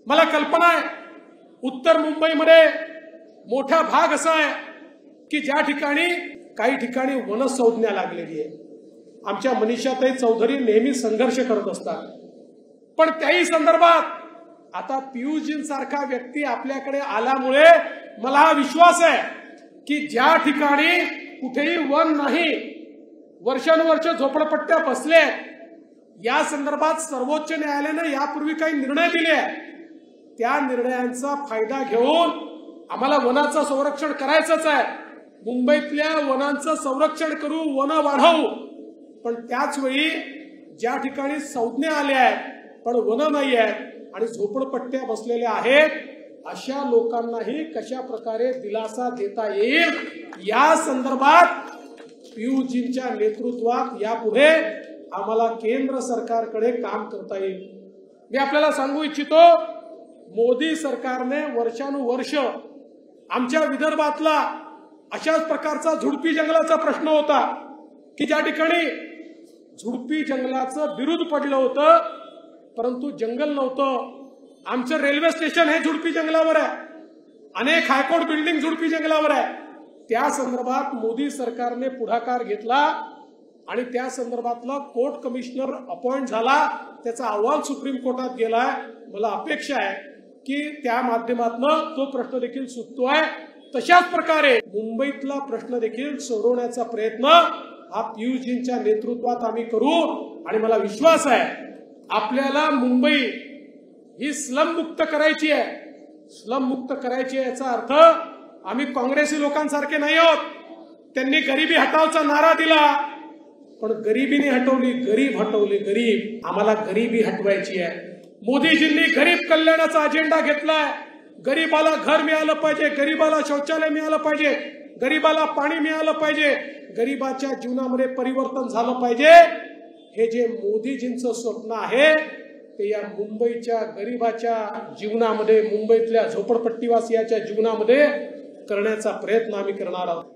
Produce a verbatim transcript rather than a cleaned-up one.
मला कल्पना आहे उत्तर मुंबईमध्ये मोठा भाग असा आहे की ज्या ठिकाणी काही ठिकाणी वनसंज्ञा लागलेली आहे। आमच्या मनीषाताई चौधरी नेहमी संघर्ष करत असतात, पण त्याही संदर्भात आता पियुषजींसारखा व्यक्ती आपल्याकडे आल्यामुळे मला हा विश्वास आहे की ज्या ठिकाणी कुठेही वन नाही, वर्षानुवर्ष झोपडपट्ट्या बसले, या संदर्भात सर्वोच्च न्यायालयाने यापूर्वी काही निर्णय दिले, त्या निर्णयांचा फायदा घेऊन आम्हाला वनाचं संरक्षण करायचंच आहे। मुंबईतल्या वनांचं संरक्षण करू, वन वाढवू, पण त्याच वेळी ज्या ठिकाणी संज्ञा आल्या आहेत पण वन नाही आहेत आणि झोपडपट्ट्या बसलेल्या आहेत, अशा लोकांनाही कशा प्रकारे दिलासा देता येईल या संदर्भात पियुषजींच्या नेतृत्वात यापुढे आम्हाला केंद्र सरकारकडे काम करता येईल। मी आपल्याला सांगू इच्छितो, मोदी सरकारने वर्षानुवर्ष आमच्या विदर्भातला अशाच प्रकारचा झुडपी जंगलाचा प्रश्न होता की ज्या ठिकाणी झुडपी जंगलाचं बिरुद पडलं होतं परंतु जंगल नव्हतं। आमचं रेल्वे स्टेशन हे झुडपी जंगलावर आहे, अनेक हायकोर्ट बिल्डिंग झुडपी जंगलावर आहे। त्या संदर्भात मोदी सरकारने पुढाकार घेतला आणि त्या संदर्भातला कोर्ट कमिशनर अपॉइंट झाला, त्याचा अहवाल सुप्रीम कोर्टात गेलाय। मला अपेक्षा आहे की त्या माध्यमातून तो प्रश्न देखील सुटतोय। तशाच प्रकारे मुंबईतला प्रश्न देखील सोडवण्याचा प्रयत्न हा पियुषजींच्या नेतृत्वात आम्ही करू आणि मला विश्वास आहे आपल्याला मुंबई ही स्लम मुक्त करायची आहे। स्लम मुक्त करायची आहे याचा अर्थ आम्ही काँग्रेसी लोकांसारखे नाही आहोत। त्यांनी गरिबी हटावचा नारा दिला, पण गरिबीने हटवली, गरीब हटवले, गरीब। आम्हाला गरिबी हटवायची आहे। मोदीजींनी गरीब कल्याणाचा अजेंडा घेतलाय। गरीबाला घर मिळालं पाहिजे, गरीबाला शौचालय मिळालं पाहिजे, गरीबाला पाणी मिळालं पाहिजे, गरीबाच्या जीवनामध्ये परिवर्तन झालं पाहिजे। हे जे मोदीजींचं स्वप्न आहे ते या मुंबईच्या गरीबाच्या जीवनामध्ये, मुंबईतल्या झोपडपट्टीवासियाच्या जीवनामध्ये करण्याचा प्रयत्न आम्ही करणार आहोत।